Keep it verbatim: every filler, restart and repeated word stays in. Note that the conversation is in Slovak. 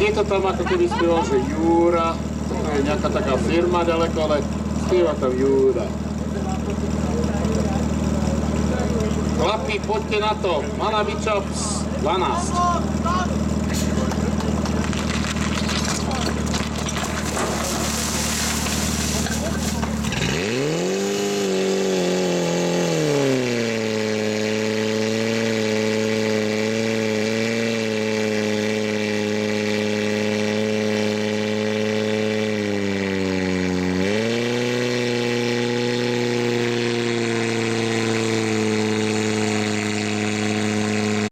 Je to tam ako keby spieval, že Júra, to je nejaká taká firma ďaleko, ale spieva tam Júra. Chlapi, poďte na to, Malavičops dvanásť.